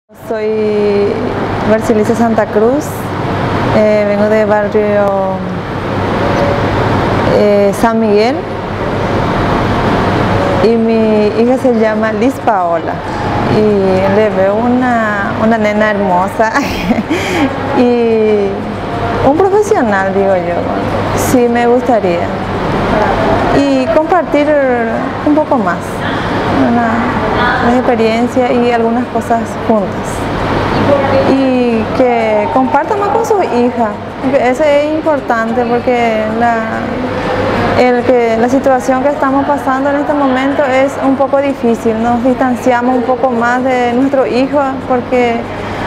Soy Barcilisa Santa Cruz, vengo del barrio San Miguel y mi hija se llama Liz Paola y le veo una nena hermosa y un profesional, digo yo. Sí, me gustaría y compartir un poco más las experiencias y algunas cosas juntas y que comparta más con su hija. Eso es importante porque la situación que estamos pasando en este momento es un poco difícil. Nos distanciamos un poco más de nuestro hijo porque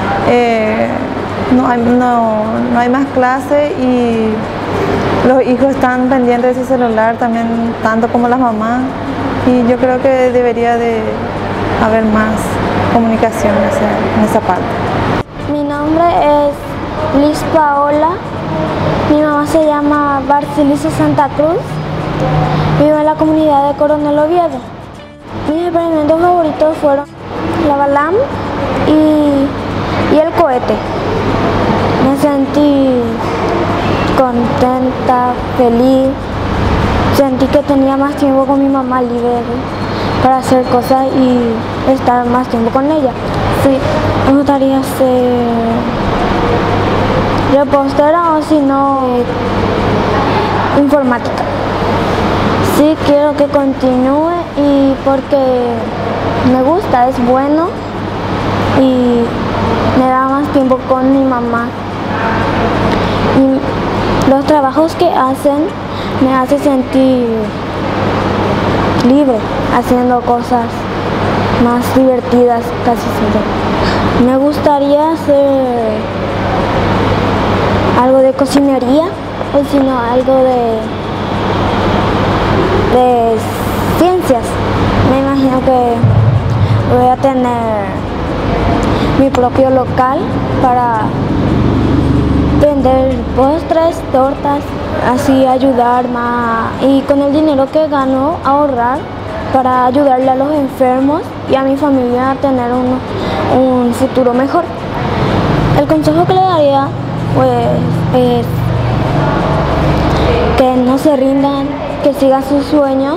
no hay más clases y los hijos están pendientes de su celular también, tanto como las mamás, y yo creo que debería de haber más comunicación en esa parte. Mi nombre es Liz Paola, mi mamá se llama Barcilisa Santa Cruz, vivo en la comunidad de Coronel Oviedo. Mis experimentos favoritos fueron la balam y el cohete. Me sentí contenta, feliz, sentí que tenía más tiempo con mi mamá libre para hacer cosas y estar más tiempo con ella. Sí, me gustaría ser repostera o si no, informática. Sí, quiero que continúe y porque me gusta, es bueno y me da más tiempo con mi mamá. Y los trabajos que hacen me hacen sentir libre, haciendo cosas más divertidas casi siempre. Me gustaría hacer algo de cocinería o si no algo de ciencias. Me imagino que voy a tener mi propio local para vender postres, tortas, así ayudar más y con el dinero que gano ahorrar para ayudarle a los enfermos y a mi familia a tener un futuro mejor. El consejo que le daría pues es que no se rindan, que sigan sus sueños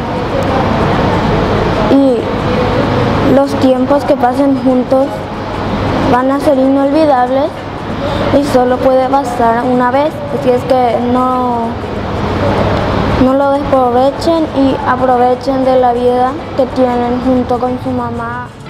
y los tiempos que pasen juntos van a ser inolvidables y solo puede pasar una vez, así es que no lo desaprovechen y aprovechen de la vida que tienen junto con su mamá.